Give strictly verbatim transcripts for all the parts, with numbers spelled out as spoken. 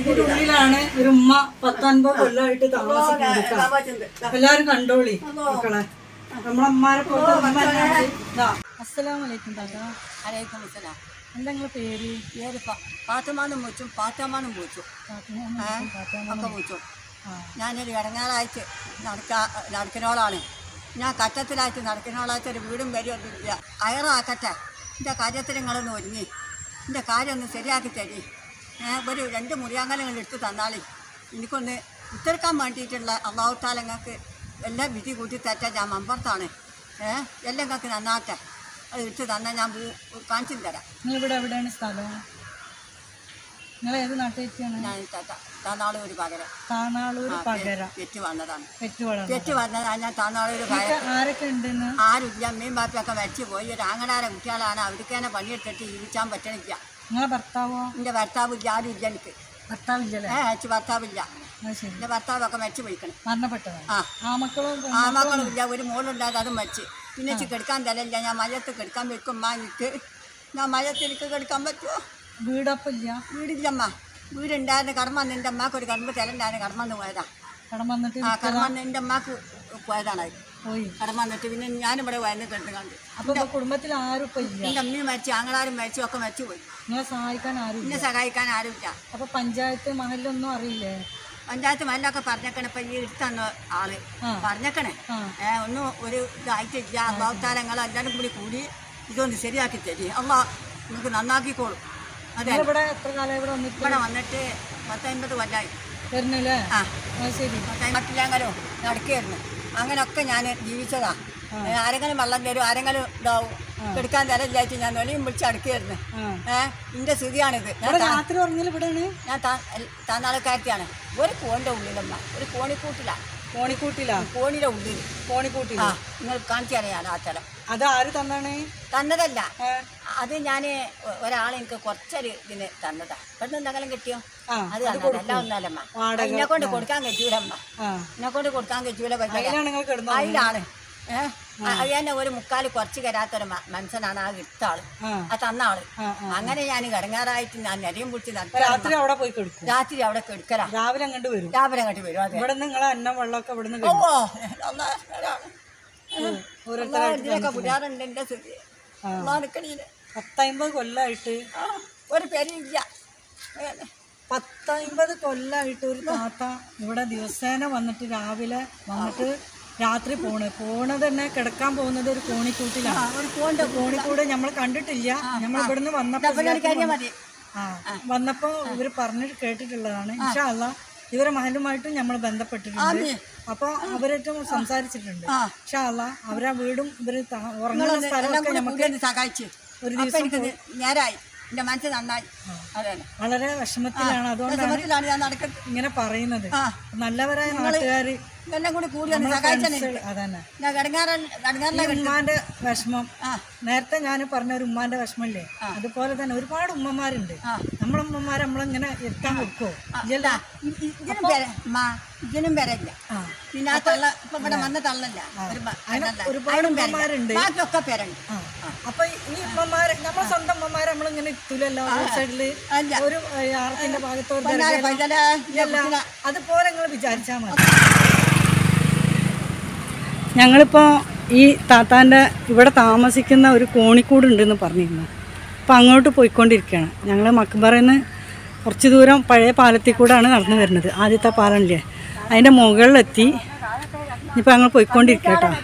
ഇതിനുള്ളിലാണ് ഒരു ഉമ്മ പത്തൊൻപത് കൊല്ലമായിട്ട് താമസിക്കുന്നത്. എല്ലാരും കണ്ടോളി മക്കളെ. നമ്മളമ്മാരെ പോലെ. അസ്സലാമലൈക്കും താത്ത. അലൈക്കും അസ്സലാം. എന്താ നിങ്ങളെ പേര്? പേര് പാത്തമാനും വെച്ചും പാത്തമാനും വെച്ചു ഒക്കെ വെച്ചു. ഞാനൊരു ഇടങ്ങാറായിട്ട് നടക്കാ നടക്കുന്നോളാണ്. ഞാൻ കട്ടത്തിലായിട്ട് നടക്കുന്നോളായിട്ട് ഒരു വീടും വരികയൊന്നും ഇല്ല. അയറാക്കട്ടെ, എൻ്റെ കാര്യത്തിൽ നിങ്ങളൊന്ന് ഒരുങ്ങി എൻ്റെ കാര്യം ഒന്ന് ശരിയാക്കി തരി. ഒരു രണ്ട് മുറിയാങ്കലങ്ങൾ എടുത്ത് തന്നാളി. എനിക്കൊന്ന് ഉത്തരക്കാൻ വേണ്ടിയിട്ടുള്ള അള്ളാഹുത്താല നിങ്ങൾക്ക് എല്ലാം വിധി കൂട്ടി തെറ്റാൻ ഞാൻ മമ്പർത്താണ്. ഏഹ് എല്ലാം നിങ്ങൾക്ക് നന്നാട്ടെ. അത് എടുത്ത് തന്നാൽ ഞാൻ കാണിച്ചു തരാം. നിങ്ങളിവിടെ എവിടെയാണ് സ്ഥലം? നിങ്ങൾ ഏത് നാട്ടിലേക്കാണ്? ഞാൻ താനാളൂർ പകരം. താനാളൂർ പകരം പെറ്റ് വന്നതാണ്. പെറ്റ് വളർന്നത് പെറ്റ് വന്നതാണ് ഞാൻ താനാളൂർ പകരം. ആരൊക്കെ ഉണ്ടെന്ന്? ആരുമില്ല. മീൻ ബാപ്പിയൊക്കെ മരിച്ചു പോയി. ഒരു ആങ്ങടാര കുട്ടികളാണ്. അവർക്ക് തന്നെ പണിയെടുത്തിട്ട് ജീവിക്കാൻ പറ്റണില്ല. നിങ്ങളെ ഭർത്താവോ? എൻ്റെ ഭർത്താവില്ല. ആരും ഇല്ല എനിക്ക്. ഭർത്താവില്ല? ഏ അച്ഛൻ ഭർത്താവില്ല. എൻ്റെ ഭർത്താവൊക്കെ മരിച്ചു പോയിക്കണം. മരണപ്പെട്ടതാണ്. ആ ആ മക്കളും ആ മക്കളും ഇല്ല. ഒരു മോളുണ്ടായത് അതും മരിച്ച്. പിന്നെ വെച്ച് കെടുക്കാൻ തരല്ല. ഞാൻ മഴയത്ത് കെടുക്കാൻ വെക്കും. അമ്മ എനിക്ക് ഞാൻ മഴയത്ത് എനിക്ക് കെടുക്കാൻ പറ്റുമോ? വീടപ്പം ഇല്ല? വീടില്ലമ്മ. വീടുണ്ടായിരുന്നു. കടം വന്ന് എൻ്റെ അമ്മക്ക് ഒരു കടമ്പ് തരണ്ടായിരുന്നു. കടം വന്ന് പോയതാ. കടം വന്നിട്ട് ആ കടം വന്ന് എൻ്റെ അമ്മക്ക് പോയതാണ്. പോയി കടം വന്നിട്ട് പിന്നെ ഞാനിവിടെ വയന്ന് കണ്ടു കണ്ട്. അപ്പൊ കുടുംബത്തിൽ ആരും ഇപ്പൊ ഇല്ല? എൻ്റെ അമ്മയും മരിച്ചു, ആങ്ങളാരും മരിച്ചു, ഒക്കെ മരിച്ചു പോയി. നിങ്ങളെ സഹായിക്കാൻ ആരും? എന്നെ സഹായിക്കാൻ ആരുമില്ല. അപ്പൊ പഞ്ചായത്ത് മഹലൊന്നും അറിയില്ലേ? പഞ്ചായത്ത് മഹലൊക്കെ പറഞ്ഞേക്കണേ. ഇപ്പൊ ഈ എടുത്തന്ന ആള് പറഞ്ഞേക്കണേ. ഏഹ് ഒന്നും ഒരു ഇതായിട്ടില്ല. അള്ളാഹുത്താലങ്ങൾ എല്ലാവരും കൂടി കൂടി ഇതൊന്ന് ശരിയാക്കി തരി. അമ്മ നിങ്ങൾക്ക് നന്നാക്കിക്കോളും. അതെ. ഇവിടെ എത്ര കാലം ഇവിടെ വന്നിട്ട്? ഇവിടെ വന്നിട്ട് പത്തമ്പത് കൊല്ലായി വരുന്നില്ലേ? ആ ശരി. പത്തമ്പത്തിലെങ്കിലും നടക്കുകയായിരുന്നു. അങ്ങനെയൊക്കെ ഞാൻ ജീവിച്ചതാ. ആരെങ്കിലും വെള്ളം തരും, ആരെങ്കിലും ഇതാവും. എടുക്കാൻ തരല്ലായിട്ട് ഞാൻ ഒലിയും വിളിച്ച് അടുക്കുകയായിരുന്നു. ഏഹ് ഇന്റെ സ്ഥിതിയാണിത്. രാത്രി ഉറങ്ങില്ല ഇവിടെയാണ്. ഞാൻ താന്നാളക്കാരത്തിയാണ്. ഒരു കോണിന്റെ ഉള്ളിലമ്മ, ഒരു കോണിക്കൂട്ടിലാണ്. കോണിക്കൂട്ടിലാ? കോണിയുടെ ഉള്ളിൽ. കോണിക്കൂട്ടിലാ? നിങ്ങൾ കാണിച്ചു തരാണ് ആ സ്ഥലം. അത് ആര് തന്നാണ്? തന്നതല്ല, അത് ഞാൻ ഒരാളെ എനിക്ക് കുറച്ചൊരു ഇതിന് തന്നതാ. പെട്ടെന്ന് എന്തെങ്കിലും കിട്ടിയോ? അത് തന്നതല്ല. ഒന്നല്ലമ്മ. എന്നെ കൊണ്ട് കൊടുക്കാൻ പറ്റൂലമ്മ. എന്നെ കൊണ്ട് കൊടുക്കാൻ പറ്റൂല. അതിലാണ്. ഏഹ് അത് തന്നെ ഒരു മുക്കാല് കുറച്ച് കരാത്തൊരു മനുഷ്യനാണ് ആ എടുത്ത ആള്, ആ തന്ന ആള്. അങ്ങനെ ഞാൻ കിടങ്ങാറായിട്ട് ഞാൻ നിലയും പിടിച്ച് രാത്രി അവിടെ പോയി കിടക്കും. രാത്രി അവിടെ കിടക്കലാ. രാവിലെ അങ്ങോട്ട് വരും. രാവിലെ അങ്ങോട്ട് വരും. അതെ. ഇവിടെ നിങ്ങളെ അന്നം വെള്ളമൊക്കെ ഇവിടെ നിന്ന് ഇതിനൊക്കെ പുരാറുണ്ട്. എന്റെ സ്ഥിതി പത്തമ്പത് കൊല്ലായിട്ട് ഒരു പേരില്ല. പത്തമ്പത് കൊല്ലായിട്ട് ഒരു താത്ത ഇവിടെ ദിവസേന വന്നിട്ട് രാവിലെ വന്നിട്ട് രാത്രി പോണ് പോണത് തന്നെ കിടക്കാൻ പോകുന്നത് ഒരു കോണിക്കൂട്ടിലാണ്. ഒരു കോണിന്റെ കോണിക്കൂട് നമ്മൾ കണ്ടിട്ടില്ല. നമ്മൾ ഇവിടുന്ന് വന്നപ്പോ ആ വന്നപ്പോ ഇവര് പറഞ്ഞു കേട്ടിട്ടുള്ളതാണ്. ഇൻഷാ അല്ലാഹ് ഇവരെ മഹലുമായിട്ടും നമ്മൾ ബന്ധപ്പെട്ടിട്ടുണ്ട്. അപ്പൊ അവരേറ്റവും സംസാരിച്ചിട്ടുണ്ട്. ഇൻഷാ അല്ലാഹ് അവരെ വീടും ഇവര് ഉറങ്ങുന്ന സ്ഥലമൊക്കെ നമുക്ക് സഹായിച്ചു. ഒരു ദിവസം നേരായി. എന്റെ മനസ്സ് നന്നായി. വളരെ വിഷമത്തിലാണ്. അതുകൊണ്ടാണ് ഞാൻ നടക്കുന്നത് ഇങ്ങനെ പറയുന്നത്. നല്ലവരായ നാട്ടുകാര് എല്ലാം കൂടി കൂടി അതന്നെ. ഉമ്മാന്റെ വിഷമം നേരത്തെ ഞാൻ പറഞ്ഞ ഒരു ഉമ്മാന്റെ വിഷമല്ലേ, അതുപോലെ തന്നെ ഒരുപാട് ഉമ്മമാരുണ്ട്. നമ്മളെ ഉമ്മമാരെ നമ്മളിങ്ങനെ എത്താൻ കൊടുക്കോ? ഇതിനും വരല്ല. പിന്നെ ആ തള്ള ഇപ്പൊ ഇവിടെ വന്ന തള്ളല്ല. ഒരുപാട് ഉമ്മമാരുണ്ട്. ബാക്കിയൊക്കെ പേരുണ്ട്. അപ്പൊ ഈ ഉമ്മമാരെ നമ്മളെ സ്വന്തം ഉമ്മമാരെ നമ്മളിങ്ങനെ എത്തൂലല്ലോ സൈഡില് ഒരു ആർത്തിന്റെ ഭാഗത്തോട്ട്. അതുപോലെ നിങ്ങൾ വിചാരിച്ചാൽ മതി. ഞങ്ങളിപ്പോൾ ഈ താത്താൻ്റെ ഇവിടെ താമസിക്കുന്ന ഒരു കോണിക്കൂടുണ്ടെന്ന് പറഞ്ഞിരുന്നു. അപ്പോൾ അങ്ങോട്ട് പോയിക്കൊണ്ടിരിക്കുകയാണ്. ഞങ്ങൾ മക്ബറയിൽ നിന്ന് കുറച്ച് ദൂരം പഴയ പാലത്തിൽ കൂടെയാണ് നടന്നു വരുന്നത്. ആദ്യത്തെ പാലമില്ലേ, അതിൻ്റെ മുകളിലെത്തി. ഇനിയിപ്പോൾ ഞങ്ങൾ പോയിക്കൊണ്ടിരിക്കുക കേട്ടോ.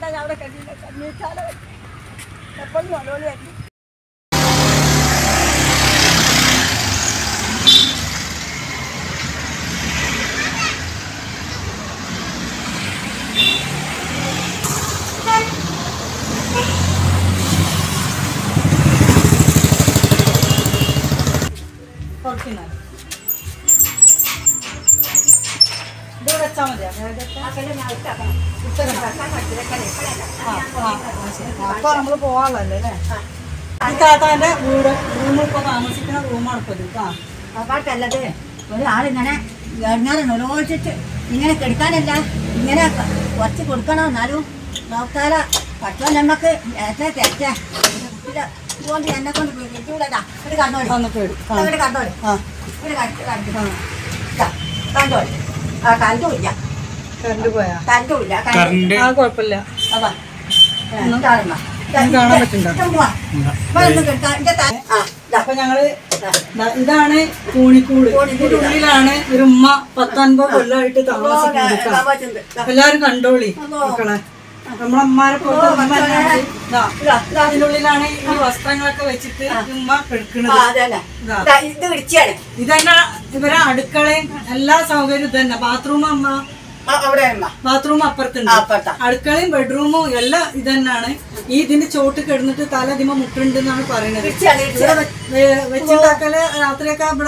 അപ്പൊ നമ്മള് പോവാളല്ലേ അല്ലേ? ഈ താത്താന്റെ വീട് റൂം ഇപ്പൊ താമസിക്കുന്ന റൂമാണ് ഇപ്പൊ ഇത്. പാട്ടല്ലത് ഒരാളിങ്ങനെ ഗവൺമെന്റ് ഇങ്ങനെ കെടുക്കാനല്ല, ഇങ്ങനെ കുറച്ച് കൊടുക്കണം. എന്നാലും നോക്കാല പറ്റോ നമ്മക്ക് ഏറ്റവും തെറ്റാ കുട്ടിയുടെ ഇതുകൊണ്ട് എന്നെ കൊണ്ട് കിട്ടൂലതാ. ഒരു കണ്ടോളി കണ്ടോളി ഒരു കണ്ടു കണ്ടോ ആ കണ്ടുമില്ല കറണ്ട് പോയാ കണ്ടുമില്ല ആ കുഴപ്പമില്ല അതാ കാണാൻ പറ്റുന്നുണ്ടോ? അപ്പൊ ഞങ്ങള് ദാ ഇതാണ് കോണിക്കൂട്. ഇതിന്റെ ഉള്ളിലാണ് ഒരു ഉമ്മ പത്തൊൻപത് കൊല്ലമായിട്ട് താമസിക്കുന്നത്. എല്ലാരും കണ്ടോളി മക്കളെ, നമ്മളെ ഉമ്മാരെ പോലത്തെ ഉമ്മ തന്നെയാണ്. ഇതാ ഇതിന്റെ ഉള്ളിലാണ് ഈ വസ്ത്രങ്ങളൊക്കെ വെച്ചിട്ട് ഉമ്മ കിടക്കുന്നത്. ഇതന്നെ ഇവരെ അടുക്കളയും എല്ലാ സൗകര്യവും തന്നെ. ബാത്റൂം അമ്മ ബാത്റൂം അപ്പുറത്തുണ്ട്, അടുക്കളയും ബെഡ്റൂമും എല്ലാം ഇത് തന്നെയാണ്. ഈ ഇതിന്റെ ചോട്ട് കിടന്നിട്ട് തല ഇതിമ മുട്ടുണ്ട് എന്നാണ് പറയുന്നത്. വെച്ചുണ്ടാക്കല് രാത്രിയൊക്കെ ഇവിടെ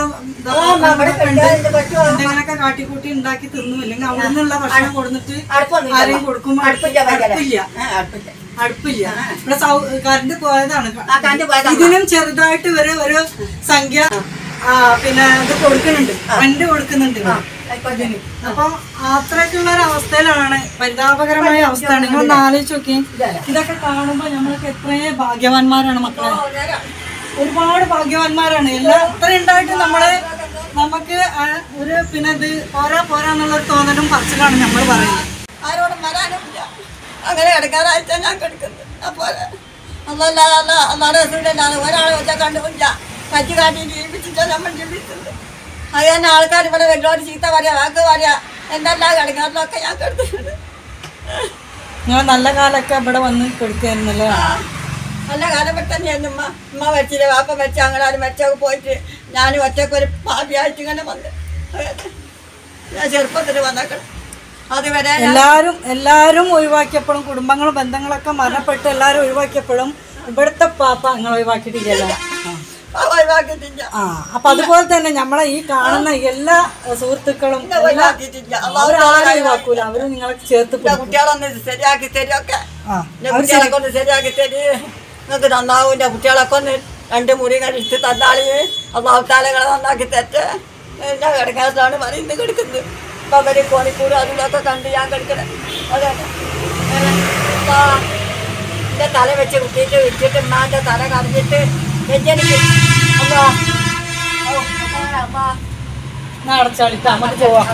എന്തെങ്കിലൊക്കെ കാട്ടിക്കൂട്ടി ഉണ്ടാക്കി തിന്നും, അല്ലെങ്കിൽ അവിടെ നിന്നുള്ള ഭക്ഷണം കൊടുത്തിട്ട് ആരെയും കൊടുക്കുമ്പോ അടുപ്പില്ല അടുപ്പില്ല ഇവിടെ കറണ്ട് പോയതാണ്. ഇതിനും ചെറുതായിട്ട് ഇവര് ഒരു സംഖ്യ പിന്നെ ഇത് കൊടുക്കുന്നുണ്ട്, റെന്റ് കൊടുക്കുന്നുണ്ട്. അപ്പൊ അത്രയ്ക്കുള്ള ഒരു അവസ്ഥയിലാണ്, പരിതാപകരമായ അവസ്ഥയാണ്. നിങ്ങളൊന്ന് ആലോചിച്ച് നോക്കി. ഇതൊക്കെ കാണുമ്പോ നമ്മൾക്ക് എത്രയും ഭാഗ്യവാന്മാരാണ് മക്കളെ, ഒരുപാട് ഭാഗ്യവാന്മാരാണ്. എല്ലാം അത്ര ഉണ്ടായിട്ട് നമ്മള് നമുക്ക് ഒരു പിന്നെ ഇത് പോരാ പോരാന്നുള്ളൊരു തോന്നലും പറച്ചിലാണ് നമ്മൾ പറയുന്നത്. ആരോടും വരാനുമില്ല, അങ്ങനെ കിടക്കാറായിട്ടാ ഞാൻ കിടക്കുന്നത്. അപ്പോലെ അല്ല അല്ല അല്ലാതെ റസൂലല്ലാതെ ഒരാളെ വെച്ചാൽ കണ്ടുമില്ല. കച്ചു കാട്ടി ജീവിച്ചിട്ടാണ് നമ്മൾ ജീവിച്ചത്. അത് തന്നെ ആൾക്കാർ ഇവിടെ വലിയൊരു ചീത്ത പറയാ, വാക്ക് പറയാ, എന്തെല്ലാം കിടക്കാറിലൊക്കെ ഞാൻ കിടക്കുന്നത്. നിങ്ങൾ നല്ല കാലമൊക്കെ ഇവിടെ വന്ന് കൊടുക്കായിരുന്നല്ലേ? നല്ല കാലം പെട്ട് തന്നെയായിരുന്നു. ഉമ്മ ഉമ്മ വെച്ചില്ല, വാപ്പ വെച്ച അങ്ങനാരും വെച്ചൊക്കെ പോയിട്ട് ഞാൻ ഒറ്റയ്ക്ക് ഒരു ഭാവിയായിട്ട് ഇങ്ങനെ വന്ന് ഞാൻ ചെറുപ്പത്തിൽ വന്നേക്കണം. അതുവരെ എല്ലാരും എല്ലാരും ഒഴിവാക്കിയപ്പോഴും കുടുംബങ്ങളും ബന്ധങ്ങളൊക്കെ മരണപ്പെട്ട് എല്ലാരും ഒഴിവാക്കിയപ്പോഴും ഇവിടുത്തെ പാപ്പ നിങ്ങൾ ഒഴിവാക്കിയിട്ടില്ലല്ലോ. ഒഴിവാക്കിയിട്ടില്ല. ആ അപ്പൊ അതുപോലെ തന്നെ നമ്മളെ ഈ കാണുന്ന എല്ലാ സുഹൃത്തുക്കളും അവരാരും ഒഴിവാക്കൂല, അവര് നിങ്ങളെ ചേർത്ത് കുട്ടികളൊന്ന് ശരിയാക്കി തരുമൊക്കെ, കുട്ടികളൊക്കെ ഒന്ന് ശരിയാക്കി തരും, നിങ്ങൾക്ക് നന്നാവും. എൻ്റെ കുട്ടികളൊക്കെ ഒന്ന് രണ്ട് മുറി കഴിച്ച് തന്നാളി അള്ളാഹുത്താലകളെ നന്നാക്കി തെറ്റ്. ഞാൻ കിടക്കാത്തതാണ് പറയുന്നത് കിടക്കുന്നത്. ഇപ്പം അവര് കോണിക്കൂട് അതിലൊക്കെ കണ്ട് ഞാൻ കിടക്കണേ. അതെ എൻ്റെ തല വെച്ച് കുത്തിയിട്ട് വെച്ചിട്ട് ഉമ്മാൻ്റെ തല കറിഞ്ഞിട്ട് വെച്ചെനിക്ക് അമ്മാ അമ്മാ അടച്ചാളിട്ടാ നമുക്ക് പോവാം.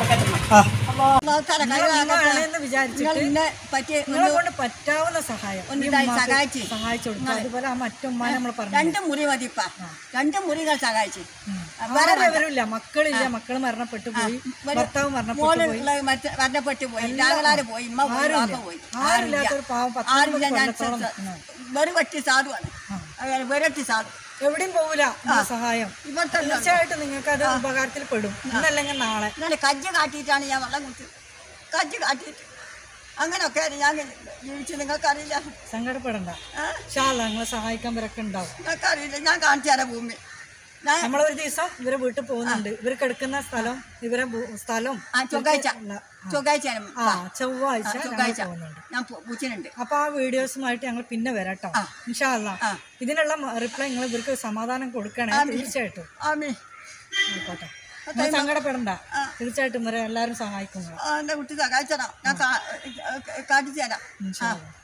നിങ്ങളെ കൊണ്ട് പറ്റാവുന്ന സഹായം സഹായിച്ചു കൊടുക്കുക. അതുപോലെ ആ മറ്റുമ്മാനെ നമ്മൾ പറഞ്ഞു രണ്ട് മുറി മതിപ്പ, രണ്ട് മുറികൾ സഹായിച്ചു. വേറെ വിവരമില്ല, മക്കളില്ല, മക്കള് മരണപ്പെട്ടു പോയി, ഭർത്താവ് മരണപ്പെട്ടു പോയി, മരണപ്പെട്ടു പോയി, ഞങ്ങളാര് പോയി, ഉമ്മ പോയി, ആരുമില്ലാത്തൊരു പാവം ആരുമില്ല. ഞാൻ വെറു പറ്റി സാധുവാണ്, വെറൊറ്റി സാധു, എവിടെയും പോവില്ല. സഹായം തീർച്ചയായിട്ടും നിങ്ങൾക്ക് അത് ഉപകാരത്തിൽ പെടും. ഇന്നല്ലെങ്കിൽ നാളെ ഇന്നലെ കജ്ജ് കാട്ടിയിട്ടാണ് ഞാൻ വെള്ളം കുടിച്ചത്. കജ്ജ് കാട്ടിയിട്ട് അങ്ങനെയൊക്കെ ഞാൻ ജീവിച്ച് നിങ്ങൾക്കറിയില്ല. സങ്കടപ്പെടണ്ട, നിങ്ങളെ സഹായിക്കാൻ വരൊക്കെ ഉണ്ടാവും. നിങ്ങൾക്കറിയില്ല, ഞാൻ കാണിച്ചു തരാം ഭൂമി. നമ്മളൊരു ദിവസം ഇവരെ വീട്ടിൽ പോകുന്നുണ്ട്. ഇവർ കിടക്കുന്ന സ്ഥലം ഇവരെ സ്ഥലം ചൊവ്വാഴ്ച ചൊവ്വാഴ്ച ചൊവ്വാഴ്ച പോകുന്നുണ്ട്. ഞാൻ പൂച്ചനുണ്ട്. അപ്പൊ ആ വീഡിയോസുമായിട്ട് ഞങ്ങൾ പിന്നെ വരാം കേട്ടോ, ഇൻഷാ അല്ലാ. ഇതിനുള്ള റിപ്ലൈ നിങ്ങൾ ഇവർക്ക് സമാധാനം കൊടുക്കണേ തീർച്ചയായിട്ടും. ആയിക്കോട്ടെ, സങ്കടപ്പെടണ്ട, തീർച്ചയായിട്ടും ഇവരെ എല്ലാവരും സഹായിക്കുന്നു. എന്റെ കുട്ടി സഹായിച്ചതാ, ഞാൻ കാട്ടിച്ചു തരാം.